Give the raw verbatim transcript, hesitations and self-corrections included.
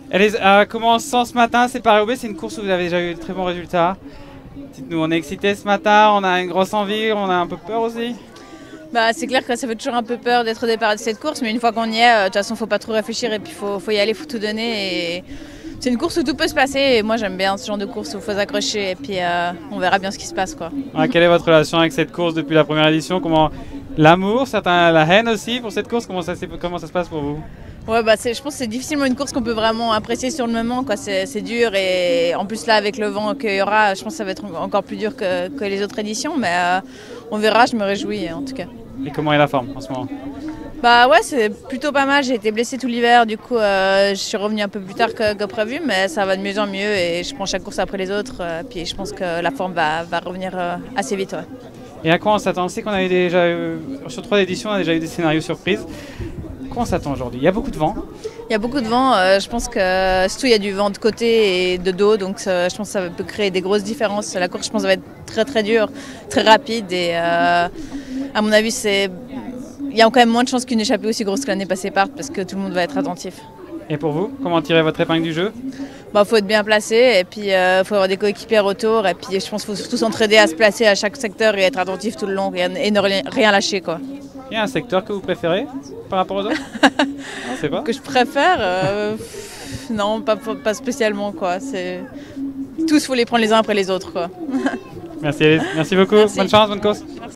Allez, euh, comment on se sent ce matin? C'est Paris-Roubaix, c'est une course où vous avez déjà eu de très bons résultats. Dites-nous, on est excité ce matin, on a une grosse envie, on a un peu peur aussi. Bah, c'est clair que ça fait toujours un peu peur d'être au départ de cette course, mais une fois qu'on y est, euh, de toute façon, faut pas trop réfléchir et puis faut, faut y aller, faut tout donner. Et c'est une course où tout peut se passer et moi j'aime bien ce genre de course où il faut s'accrocher et puis euh, on verra bien ce qui se passe, quoi. Ah, quelle est votre relation avec cette course depuis la première édition? Comment l'amour, certains la haine aussi pour cette course? Comment ça, comment ça se passe pour vous? Ouais, bah je pense que c'est difficilement une course qu'on peut vraiment apprécier sur le moment, quoi. C'est dur et en plus là avec le vent qu'il y aura, je pense que ça va être encore plus dur que, que les autres éditions, mais euh, on verra, je me réjouis en tout cas. Et comment est la forme en ce moment? Bah ouais, c'est plutôt pas mal, j'ai été blessée tout l'hiver, du coup euh, je suis revenue un peu plus tard que, que prévu, mais ça va de mieux en mieux et je prends chaque course après les autres, euh, puis je pense que la forme va, va revenir euh, assez vite. Ouais. Et à quoi on s'attend? On sait qu'on avait déjà eu, sur trois éditions, on a déjà eu des scénarios surprises. Comment on s'attend aujourd'hui? Il y a beaucoup de vent. Il y a beaucoup de vent, euh, je pense que surtout il y a du vent de côté et de dos, donc euh, je pense que ça peut créer des grosses différences. La course, je pense, va être très très dure, très rapide et euh, à mon avis, c'est... il y a quand même moins de chances qu'une échappée aussi grosse que l'année passée parte parce que tout le monde va être attentif. Et pour vous, comment tirer votre épingle du jeu? Bah, faut être bien placé et puis il euh, faut avoir des coéquipiers autour et puis je pense qu'il faut surtout s'entraider à se placer à chaque secteur et être attentif tout le long et, et ne rien lâcher, quoi. Il y a un secteur que vous préférez par rapport aux autres? Non, c'est pas. Que je préfère euh, non, pas, pas spécialement, quoi. Tous, faut les prendre les uns après les autres, quoi. Merci, merci beaucoup. Merci. Bonne chance, bonne course.